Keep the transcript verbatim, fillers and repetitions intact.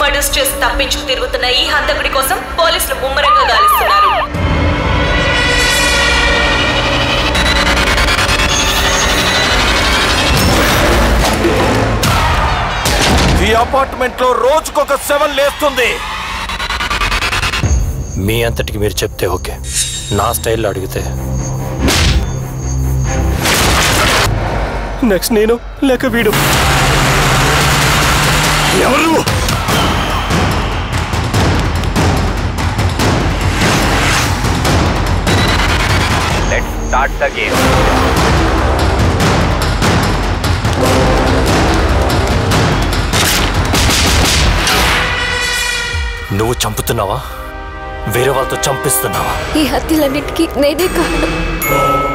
Murders చేసి తప్పించుకు తిరుగుతున్న ఈ హంతకుడి కోసం పోలీసులు ముమ్మరంగా గాలిస్తున్నారు. ఈ అపార్ట్మెంట్ లో రోజుకొక సెవెన్ లేస్తుంది. మీ అంతటికి మీరు చెప్తే ఓకే, నా స్టైల్లో అడిగితే నెక్స్ట్ నేను లేక వీడు. ఎవరు? Let's start the game. నువ్వు చంపుతున్నావా, వేరే వాళ్ళతో చంపిస్తున్నావా? ఈ హత్యలన్నిటికీ నేనే కారణం.